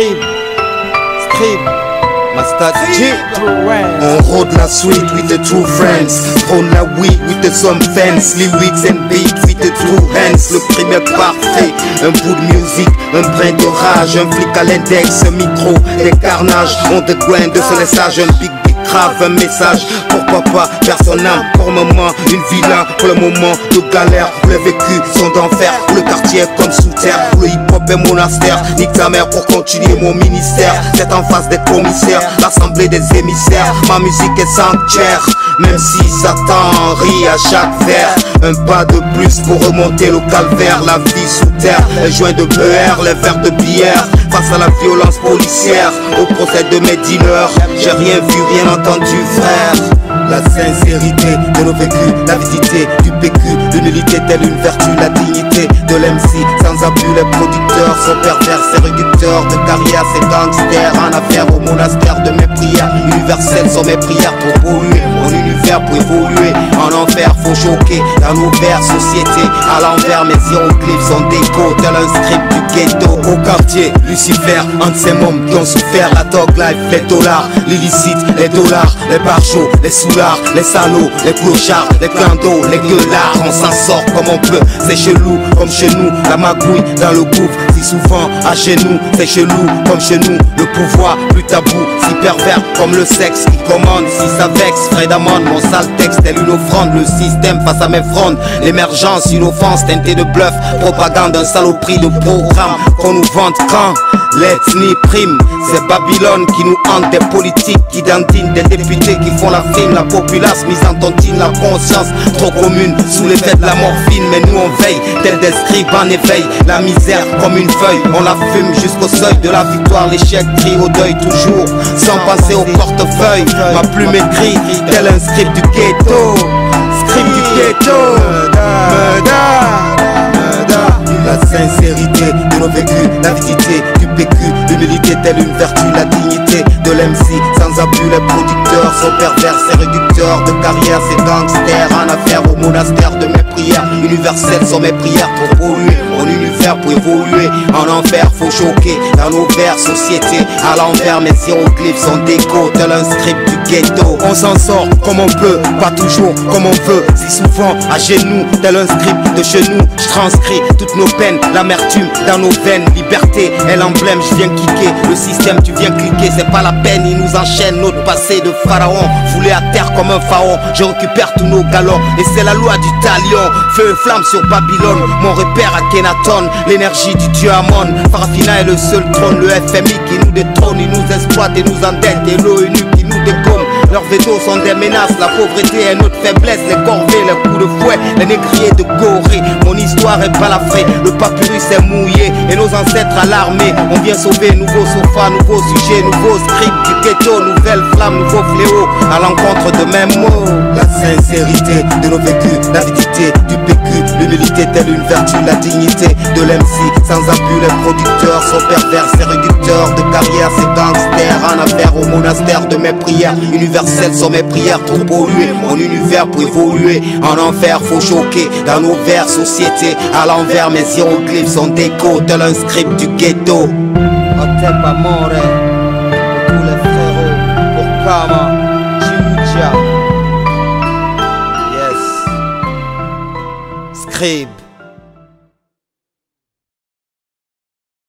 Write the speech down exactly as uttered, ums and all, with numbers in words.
Scribe, Scribe, Master G. On rôde la suite with the true friends. Prône la weed with the some fans. Lyrics and beat with the true hands. Le crime est parfait, un bout de musique, un brin de rage, un flic à l'index, un micro, des carnages. On the grind de ce laissage, un big big grave, un message. Pourquoi pas, personne âme, pour le moment, une villa, pour le moment de galère, où les vécus sont d'enfer, où le quartier est comme sous terre, où le hip hop est monastère. Nique ta mère pour continuer mon ministère. C'est en face des commissaires, l'assemblée des émissaires. Ma musique est sanctuaire, même si Satan rit à chaque vers. Un pas de plus pour remonter le calvaire. La vie sous terre, les joints de beurre, les verres de bière. Face à la violence policière, au procès de mes dealers, j'ai rien vu, rien entendu, frère. La sincérité de nos vécus, l'avidité du P Q, l'humilité telle une vertu, la dignité de l'M C. Sans abus, les producteurs sont pervers, c'est réducteurs de carrière, c'est gangsters. En affaire au monastère de mes prières, universelles sont mes prières pour polluer mon univers, pour évoluer. En enfer, faut choquer dans nos vers, société à l'envers. Mes hiéroglyphes sont déco, tel un script du ghetto. Au quartier, Lucifer, un de ces mômes qui ont souffert. La dog life, les dollars, l'illicite, les dollars, les barjots, les soulards, les salauds, les clochards, les clandos, les gueulards. On s'en sort comme on peut, c'est chelou comme chez nous. La magouille dans le gouffre, si souvent à genoux. C'est chelou comme chez nous, le pouvoir plus tabou, si pervers comme le sexe qui commande. Si ça vexe, Fred Amon, mon sale texte tel une offrande. Le système face à mes frondes, l'émergence, une offense teintée de bluff. Propagande, un saloperie de programme qu'on nous vante quand l'ethnie prime. C'est Babylone qui nous hante, des politiques qui dandinent, des députés qui font la frime. La populace mise en tontine, la conscience trop commune sous l'effet de la morphine. Mais nous on veille, tel des scribes en éveil. La misère comme une feuille, on la fume jusqu'au seuil de la victoire. L'échec crie au deuil toujours, sans penser au portefeuille. Ma plume écrit, tel un script du ghetto. Script du ghetto. La sincérité de nos vécus, l'avidité du P Q, l'humilité telle une vertu, la dignité de l'M C. Sans abus, les producteurs sont pervers, c'est réducteurs de carrière, c'est gangsters. En affaire au monastère de mes prières, universelles sont mes prières pour polluer mon univers, pour évoluer. En enfer, faut choquer dans nos vers, société à l'envers. Mes hiéroglyphes sont déco, tel un script du ghetto. On s'en sort comme on peut, pas toujours comme on veut. Si souvent à genoux, tel un script de chez nous. Je transcris toutes nos peine, l'amertume dans nos veines. Liberté est l'emblème, je viens kicker. Le système, tu viens cliquer, c'est pas la peine. Il nous enchaîne, notre passé de pharaon foulé à terre comme un pharaon. Je récupère tous nos galons et c'est la loi du talion. Feu et flamme sur Babylone, mon repère à Kenaton. L'énergie du dieu Amon, Farafina est le seul trône. Le F M I qui nous détrône, il nous exploite et nous endette. Et l'ONU qui nous dégomme. Leurs vétos sont des menaces, la pauvreté est notre faiblesse. Les corvées, les coups de fouet, les négriers de Gorée. Mon histoire est balafrée, le papyrus est mouillé et nos ancêtres alarmés. On vient sauver, nouveau sofa, nouveau sujet, nouveau script du ghetto, nouvelle flamme, nouveau fléau, à l'encontre de mêmes mots. La sincérité de nos vécus, l'avidité du P Q, l'humilité telle une vertu, la dignité de l'M C. Sans abus, les producteurs sont pervers, c'est réducteurs de carrière, c'est gangsters. En affaire au monastère de mes prières, universelles sont mes prières pour polluer mon univers, pour évoluer. En enfer, faut choquer dans nos vers, société à l'envers. Mes hiéroglyphes sont déco, tel un script du ghetto. Hotel Amore, pour tous les frérots, pour Kama, Chiucha. Yes. Scribe.